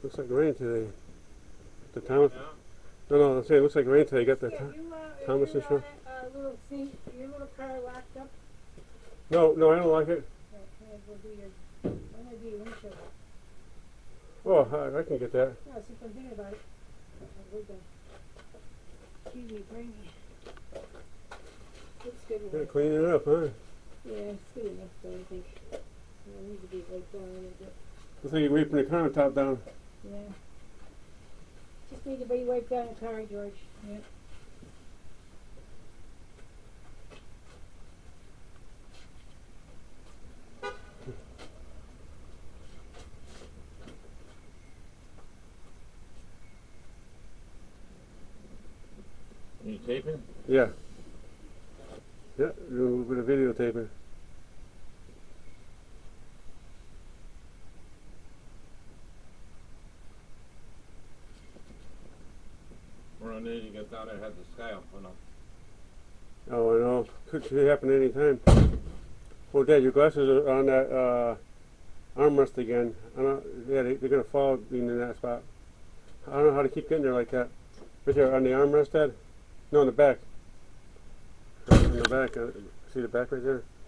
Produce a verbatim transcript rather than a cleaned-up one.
Looks like rain today. The Thomas. No, no, I'm saying it looks like rain today. You got the Yeah, you, uh, Thomas your, insurance? uh, uh, little thing, your little car locked up. No, no, I don't like it. Yeah, I'm gonna do your, I'm gonna do your windshield. Oh, I, I can get that. No, see if I'm thinking about it. We're done. Excuse me, bring me. Looks good. Gotta clean it up, huh? Yeah, it's good enough though, I think. It needs to be wiped down a little bit. Looks like you're wiping the countertop down. Yeah. Just need to be wiped down the car, George. Yeah. Are you taping? Yeah. Yeah, a little bit of videotaping. We're on there, you get down there, had the sky up and up. Oh, I know. Could could happen any time. Oh, Dad, your glasses are on that uh, armrest again. I don't. Yeah, they, they're gonna fall being in that spot. I don't know how to keep getting there like that. Right there on the armrest, Dad. No, in the back. In the back. Uh, see the back right there?